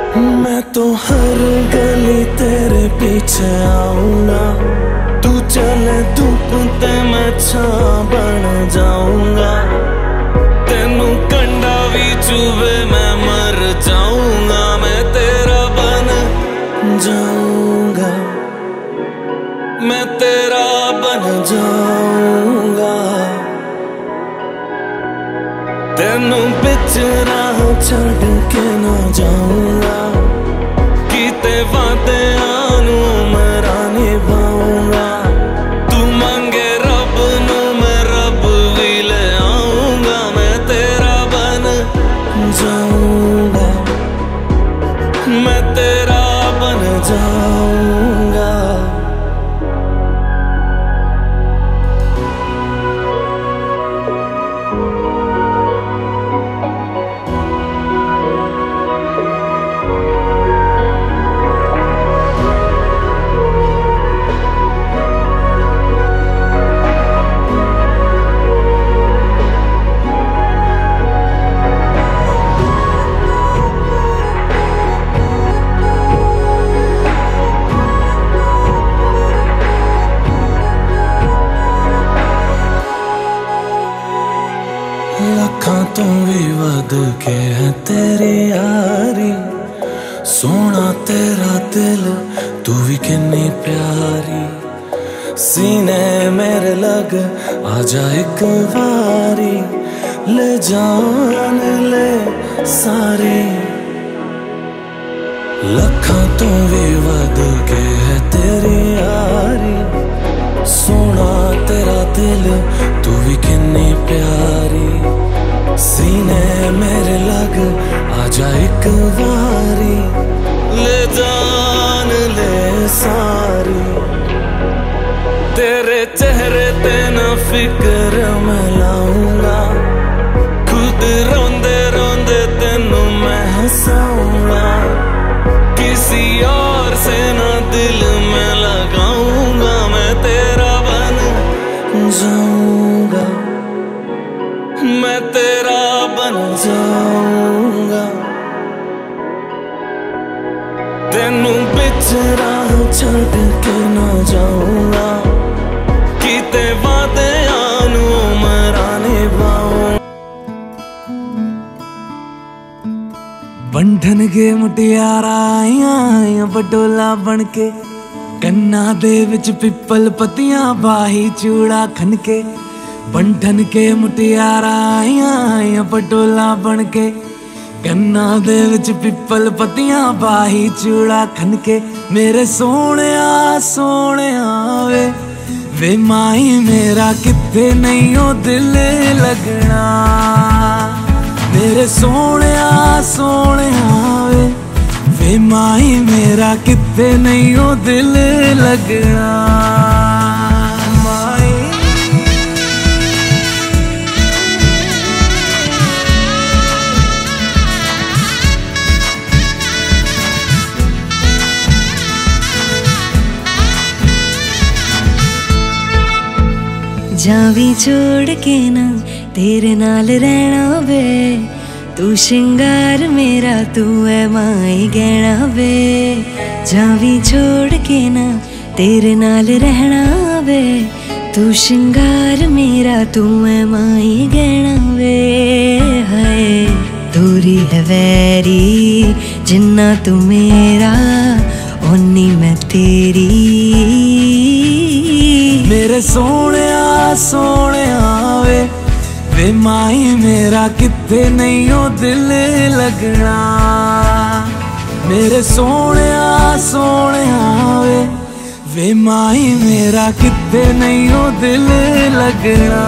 मैं तो हर गली तेरे पीछे आऊंगा, तू चले धूप ते मैं छां बन जाऊंगा। तेनू कंडा भी चुभे मैं मर जाऊंगा, मैं तेरा बन जाऊंगा, मैं तेरा बन जाऊंगा। तेनू बिच राह छड़ के ना जाऊंगा, कीते वादे आनू मेरा निभाऊंगा। तू मांगे रब नू मैं रब भी ले आऊंगा, मैं तेरा बन जाऊंगा, मैं तेरा बन जाऊंगा। लखां तो भी वध के है तेरी यारी, सोना तेरा दिल तू भी किन्नी प्यारी। सीने मेरे लग आजा एक बारी, ले जान ले सारी। लखां तो भी वध के है तेरी यारी, सोना तेरा दिल तू भी किन्नी प्यारी। सीने मेरे लग आजा एक बारी, ले जान ले सारी। तेरे चेहरे ते ना फिक्र मैं लाऊंगा, खुद रोंदे रोंदे तेनू मैं हंसाऊंगा। किसी और से ना दिल में लगाऊंगा, मैं तेरा बन जाऊंगा, मैं तेरा बन जाऊंगा। तेनू बिच राह छड़ के ना जाऊंगा, कीते वादे आनू मेरा निभाऊंगा। बंधन के मुटियारा आइयां बटोला बन के, कन्ना दे विच पिपल पतियां बाही चूड़ा खनके। बंधन के मुटियारा आइयां पटोला बन के, कन्ना दे विच पिपल पतियां बाही चूड़ा खनके। मेरे सोहणिया सोहणिया वे माही मेरा किथे नहीं ओ दिल लगना। मेरे सोहणिया सोहणिया वे माही मेरा किथे नहीं ओ दिल लगना। जावी छोड़ के ना तेरे नाल रहना वे, तू श्रृंगार मेरा तू है माई गहना वे। जावी छोड़ के ना तेरे नाल रहना वे, तू श्रृंगार मेरा तू है माई गहना वे। हाय दूरी है वैरी जिन्ना तू मेरा, ओनी मैं तेरी। मेरे सोहणिया सोहणिया वे माही मेरा किथे नहीं ओ दिल लगना। मेरे सोहणिया सोहणिया वे माही मेरा किथे नहीं ओ दिल लगना।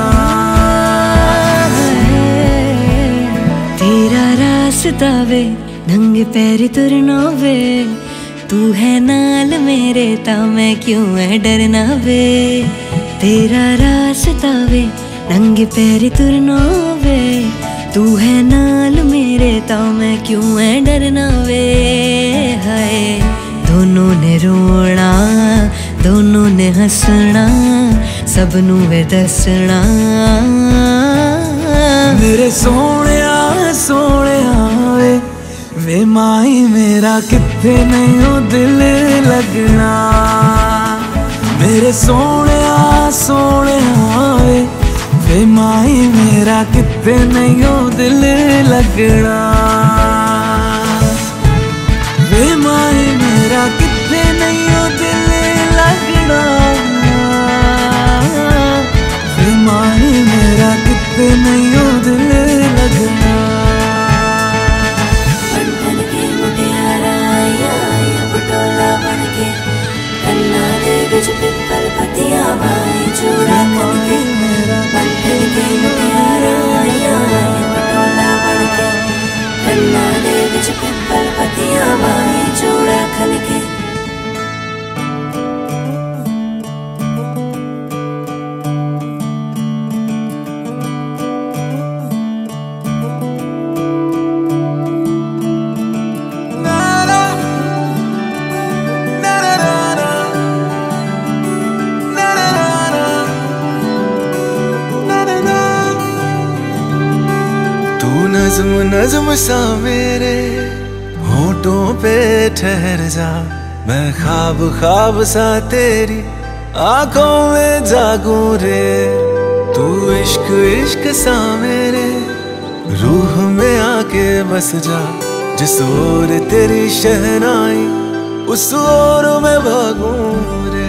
तेरा रास्ता वे नंगे पैर तुरना वे, तू है नाल मेरे ता मैं क्यों है डरना वे। तेरा रास्ता वे नंगे पैर तुरना वे, तू है नाल मेरे ता मैं क्यों है डरना वे। हाय दोनों ने रोना दोनों ने हंसना, सबनू वे दसना। मेरे सोहणिया सोहणिया वे माई मेरा किथे नहीं हो दिल लगना, मेरे सोने वे माई मेरा किथे नहीं हो दिल लगना, वे माई मेरा किथे नहीं हो दिल लगना, वे माई मेरा किथे नहीं हो दिल लगना। पिपल पतिया बाई चूड़ा खनके, बंधन के मुटियारा पटोला बनके, कन्ना दे विच पिपल पतिया बाई चूड़ा खनके। नज़्म नज़्म सा मेरे होठों पे ठहर जा, मैं ख्वाब ख्वाब सा तेरी आंखों में जागूं रे। तू इश्क इश्क सा मेरे रूह में आके बस जा, जिस ओर तेरी शहनाई उस ओर मैं भागूं रे।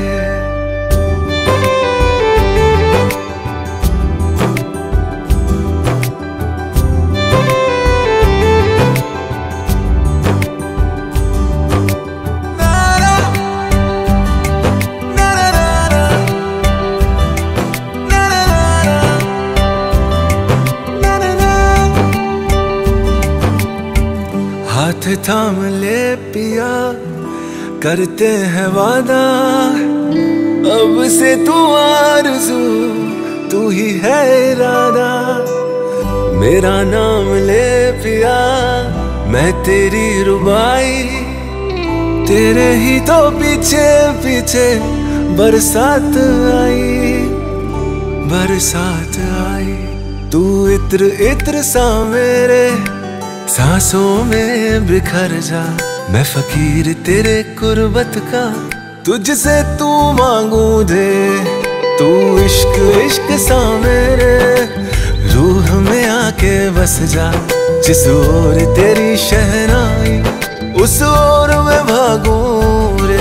हाथ थाम ले पिया करते हैं वादा, अब से तू आरज़ू तू ही है इरादा। मेरा नाम ले पिया मैं तेरी रुबाई, तेरे ही तो पीछे पीछे बरसात आई, बरसात आई। तू इत्र इत्र सा मेरे सांसों में बिखर जा, मैं फकीर तेरे कुर्बत का तुझसे तू मांगू दे। तू इश्क इश्क सा मेरे रूह में आके बस जा, जिस ओर तेरी शहनाई उस ओर मैं भागूं रे।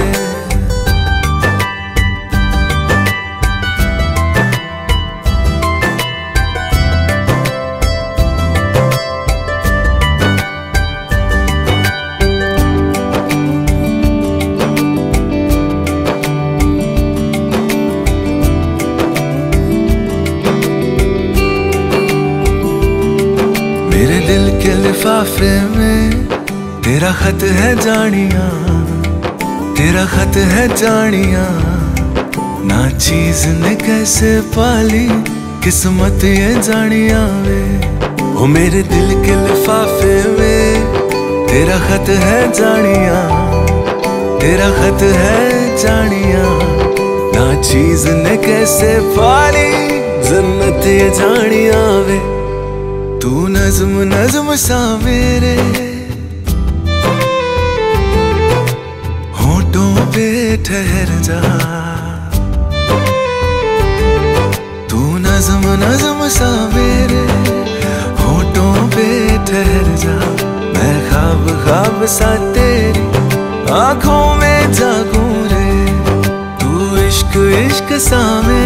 मेरे दिल के लिफाफे में तेरा खत है जानिया, तेरा खत है जानिया। ना चीज ने कैसे पाली किस्मत ये जानिया वे। ओ मेरे दिल के लिफाफे में तेरा खत है जानिया, तेरा खत है जानिया। ना चीज ने कैसे पाली जन्नत ये जानिया वे। तू नज़्म नज़्म सा मेरे होठों पे ठहर जा, तू नज़्म नज़्म सा मेरे होठों पे ठहर जा। मैं ख्वाब ख्वाब सा तेरी आंखों में जागूं रे। तू इश्क इश्क सा